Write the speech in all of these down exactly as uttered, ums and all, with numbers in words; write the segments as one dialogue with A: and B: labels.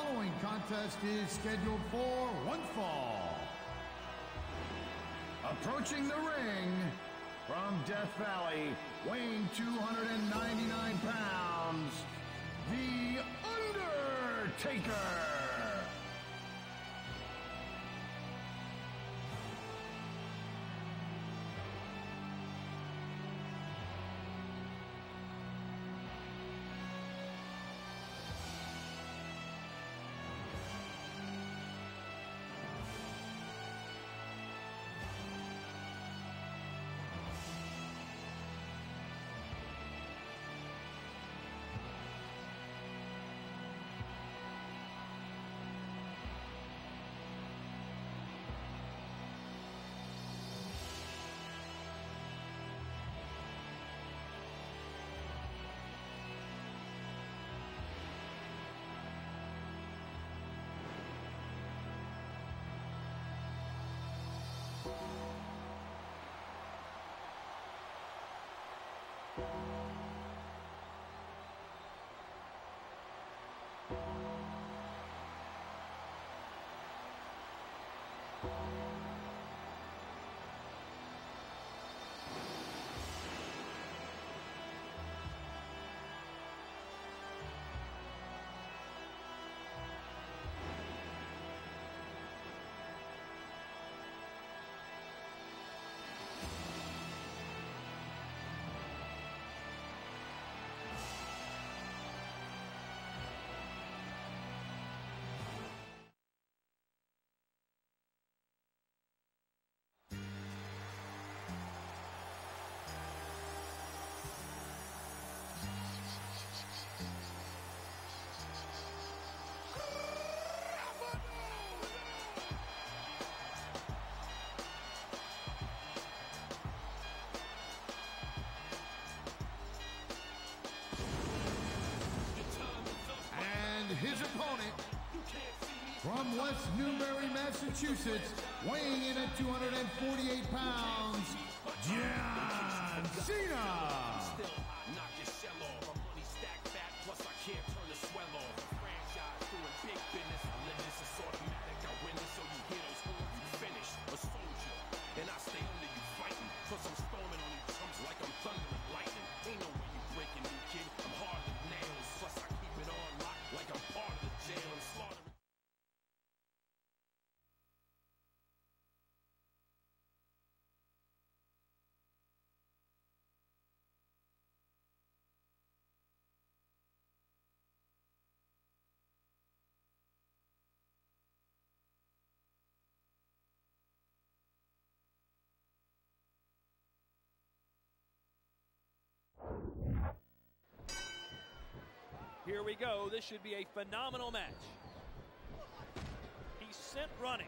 A: following contest is scheduled for one fall. Approaching the ring from Death Valley, weighing two hundred ninety-nine pounds, the Undertaker. His opponent, from West Newbury, Massachusetts, weighing in at two hundred forty-eight pounds, John Cena.
B: Knock your shell off. My money stacked fat, plus I can't turn the swell off. Franchise doing big business. I live this, it's automatic. I win this, so you hear those horns, you finish. A soldier, and I stay under you fighting. Plus I'm storming on you chumps like I'm thunder and lightning. Ain't no way you breaking me, kid. I'm hard as nails. Plus I keep it on lock like I'm part of the jail and slaughtering.
C: Here we go. This should be a phenomenal match. He's sent running.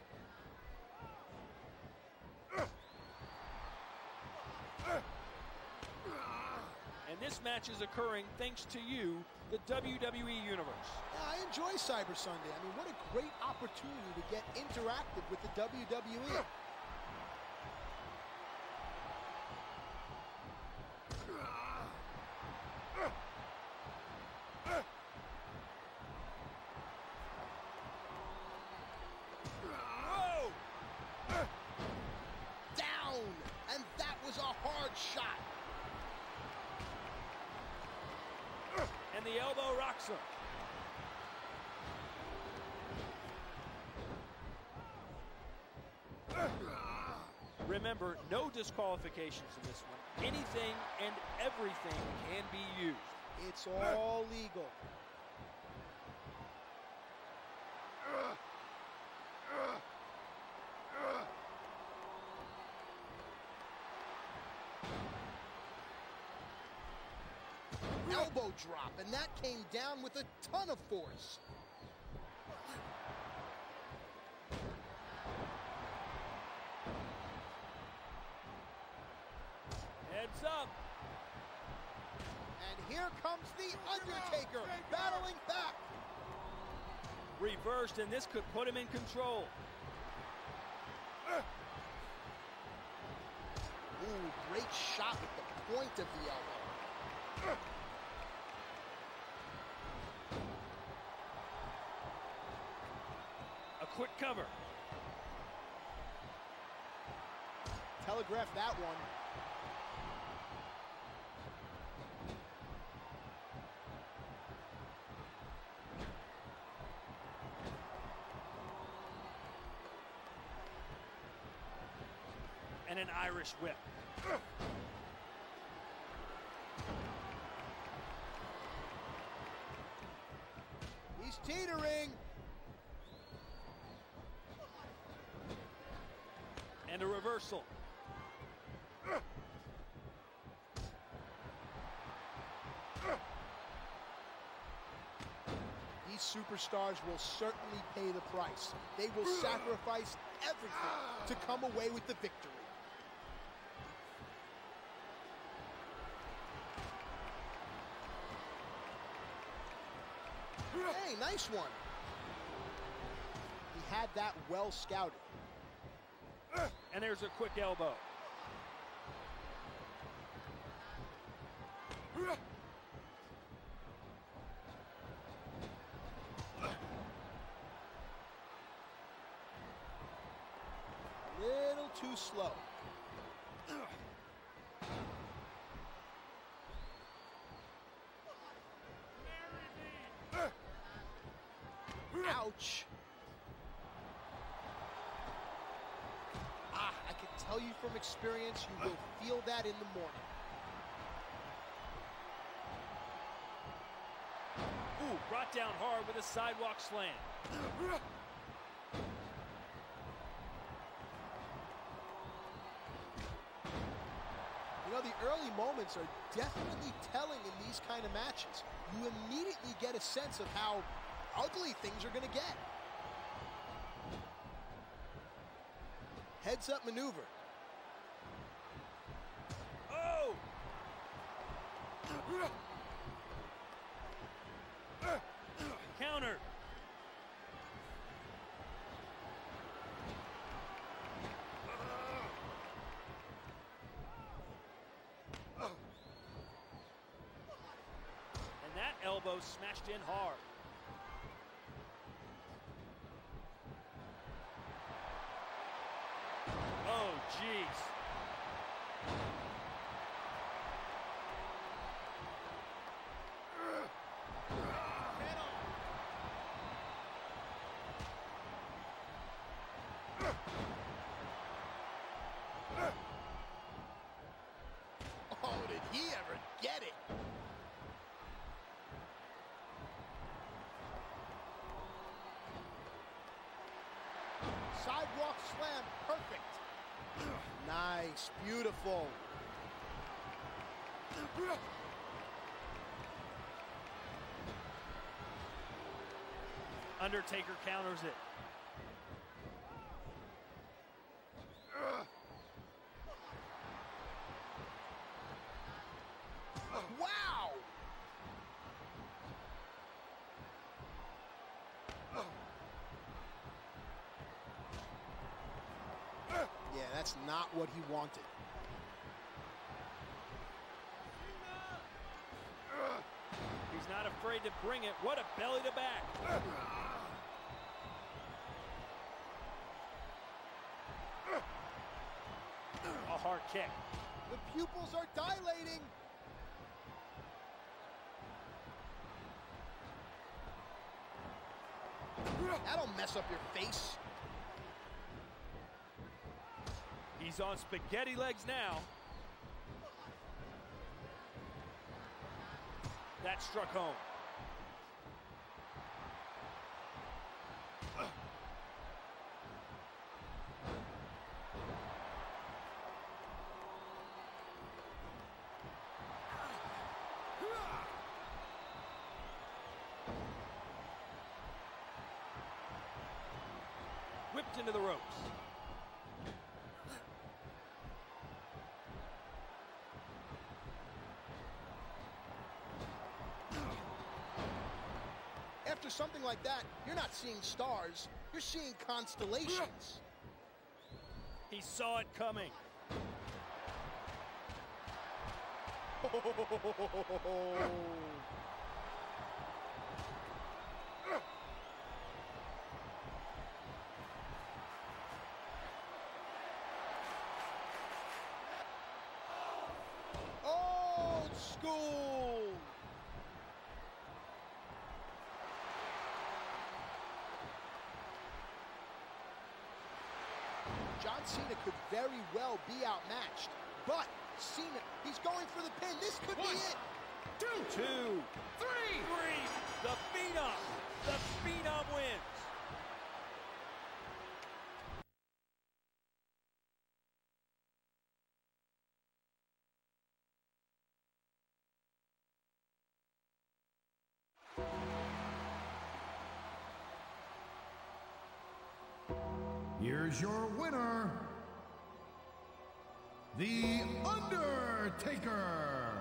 C: And this match is occurring thanks to you, the W W E Universe.
D: Yeah, I enjoy Cyber Sunday. I mean, what a great opportunity to get interactive with the W W E.
E: Shot.
C: And the elbow rocks him. Remember, no disqualifications in this one. Anything and everything can be used.
D: It's all legal.
E: Elbow drop, and that came down with a ton of force.
C: Heads up.
E: And here comes the Undertaker, battling back.
C: Reversed, and this could put him in control.
E: Ooh, great shot with the point of the elbow.
C: quick cover.
D: Telegraph that one.
C: And an Irish whip.
D: He's teetering.
C: And a reversal.
D: These superstars will certainly pay the price. They will sacrifice everything to come away with the victory. Hey, nice one. He had that well scouted.
C: And there's a quick elbow.
D: Little too slow. Ouch. Ah, I can tell you from experience, you will feel that in the morning.
C: Ooh, brought down hard with a sidewalk slam.
D: You know, the early moments are definitely telling in these kind of matches. You immediately get a sense of how ugly things are going to get. Heads up maneuver.
C: Oh! Counter. And that elbow smashed in hard. Oh, jeez.
D: Oh, did he ever get it? Sidewalk slam, perfect. Nice, beautiful.
C: Undertaker counters it.
D: Wow! Yeah, that's not what he wanted.
C: He's not afraid to bring it. What a belly to back. A hard kick.
D: The pupils are dilating. That'll mess up your face.
C: He's on spaghetti legs now. That struck home. Whipped into the ropes.
D: After something like that, you're not seeing stars, you're seeing constellations.
C: He saw it coming.
D: School. John Cena could very well be outmatched, but Cena, he's going for the pin. This could
A: One,
D: be it.
A: Two,
C: Two,
A: three.
C: three, the Phenom, the Phenom wins.
A: Here's your winner, The Undertaker.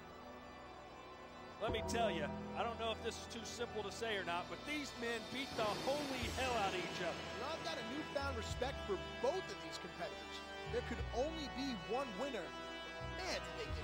C: Let me tell you, I don't know if this is too simple to say or not, but these men beat the holy hell out of each other.
D: You know, I've got a newfound respect for both of these competitors. There could only be one winner. Man, did they